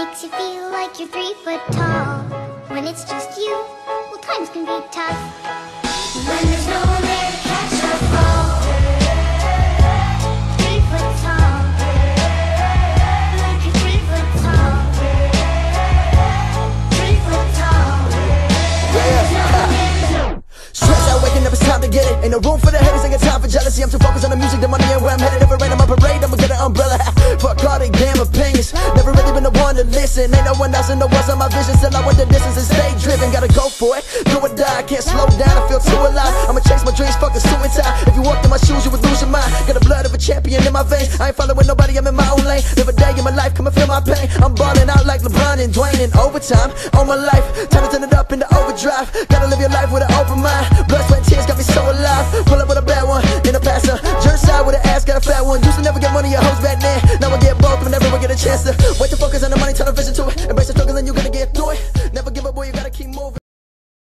makes you feel like you're 3 foot tall. When it's just you, well, times can be tough. When there's no one there to catch your fall. 3 foot tall. Like you're 3 foot tall. 3 foot tall. When there's no one there. Stress out, waking up, it's time to get it. Ain't no room for the haters, ain't got time for jealousy. I'm too focused on the music, the money, and where I'm headed. If it rain on my parade, I'ma get an umbrella. Fuck all they damn opinions. Never really been the one to listen. Ain't no one else in the world on my vision. Still I want the distance and stay driven. Gotta go for it, do or die. I can't slow down, I feel too alive. I'ma chase my dreams, fucking suicide. If you walked in my shoes, you would lose your mind. Got the blood of a champion in my veins. I ain't following nobody, I'm in my own lane. Live a day in my life, come and feel my pain. I'm balling out like LeBron and Dwayne in overtime. On my life, time to turn it up into overdrive. Gotta live your life with an open mind. Blood, sweat, and tears got me so alive. Pull up with a bad one in a passer. Jerk side with an ass, got a fat one. Used to never get money, your hoes back then. Now I get both whenever I get a chance to. Wait to focus on the money, turn the vision to it. Embrace the struggle and you gonna get through it.